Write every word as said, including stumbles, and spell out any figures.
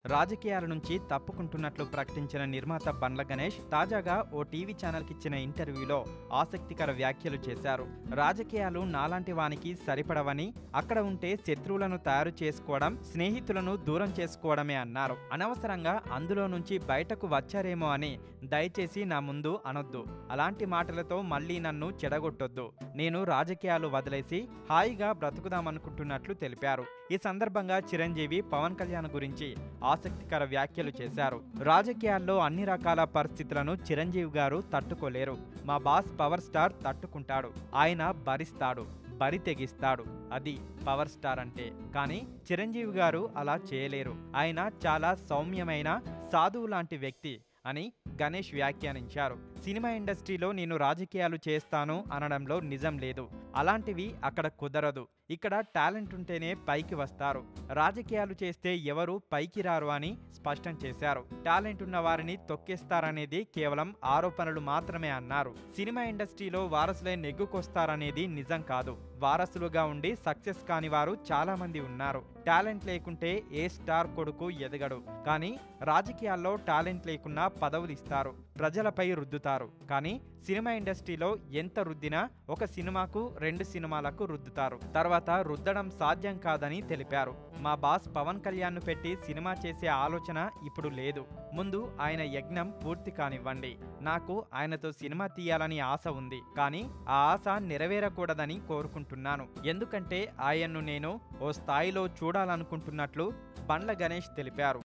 రాజకీయాల నుంచి తప్పుకుంటున్నట్లు ప్రకటించిన నిర్మాత బండ్ల గణేష్ తాజాగా ఓ టీవీ ఛానల్కి ఇచ్చిన ఇంటర్వ్యూలో ఆసక్తికర వ్యాఖ్యలు చేశారు. రాజకీయాలు నాలాంటి వానికి సరిపడవని, అక్కడ ఉంటే శత్రువులను తయారు చేసుకోవడం, స్నేహితులను దూరం చేసుకోవడమే అన్నారు. అనవసరంగా అందులో నుంచి బయటకు వచ్చారేమో అని దయచేసి నా ముందు అనొద్దు. అలాంటి మాటలతో మళ్లీ నన్ను చెడగొట్టొద్దు. నేను రాజకీయాలు వదిలేసి హాయిగా బ్రతుకుదామనుకుంటున్నట్లు తెలిపారు. ఈ సందర్భంగా చిరంజీవి పవన్ కళ్యాణ్ గురించి ఆసక్తికర వ్యాఖ్యలు చేశారు. రాజకీయాల్లో అన్ని రకాల పరిస్థితులను చిరంజీవి గారు తట్టుకోలేరు. మా బాస్ పవర్ స్టార్ తట్టుకుంటాడు. ఆయన భరిస్తాడు, బరి తెగిస్తాడు. అది పవర్ స్టార్ అంటే. కానీ చిరంజీవి గారు అలా చేయలేరు. ఆయన చాలా సౌమ్యమైన సాధువు లాంటి వ్యక్తి అని గణేష్ వ్యాఖ్యానించారు. సినిమా ఇండస్ట్రీలో నేను రాజకీయాలు చేస్తాను అనడంలో నిజం లేదు. అలాంటివి అక్కడ కుదరదు. ఇక్కడ టాలెంట్ ఉంటేనే పైకి వస్తారు. రాజకీయాలు చేస్తే ఎవరు పైకి రారు అని స్పష్టం చేశారు. టాలెంట్ ఉన్న వారిని తొక్కేస్తారనేది కేవలం ఆరోపణలు మాత్రమే అన్నారు. సినిమా ఇండస్ట్రీలో వారసులే నెగ్గుకొస్తారనేది నిజం కాదు. వారసులుగా ఉండి సక్సెస్ కాని వారు చాలా మంది ఉన్నారు. టాలెంట్ లేకుంటే ఏ స్టార్ కొడుకు ఎదగడు. కానీ రాజకీయాల్లో టాలెంట్ లేకున్నా పదవులు ఇస్తారు, ప్రజలపై రుద్దుతారు. కానీ సినిమా ఇండస్ట్రీలో ఎంత రుద్దినా ఒక సినిమాకు రెండు సినిమాలకు రుద్దుతారు. తర్వాత రుద్దడం సాధ్యం కాదని తెలిపారు. మా బాస్ పవన్ కళ్యాణ్ ను పెట్టి సినిమా చేసే ఆలోచన ఇప్పుడు లేదు. ముందు ఆయన యజ్ఞం పూర్తి కానివ్వండి. నాకు ఆయనతో సినిమా తీయాలని ఆశ ఉంది. కానీ ఆ ఆశ నెరవేరకూడదని కోరుకుంటున్నాను. ఎందుకంటే ఆయన్ను నేను ఓ స్థాయిలో చూడాలనుకుంటున్నట్లు బండ్ల గణేష్ తెలిపారు.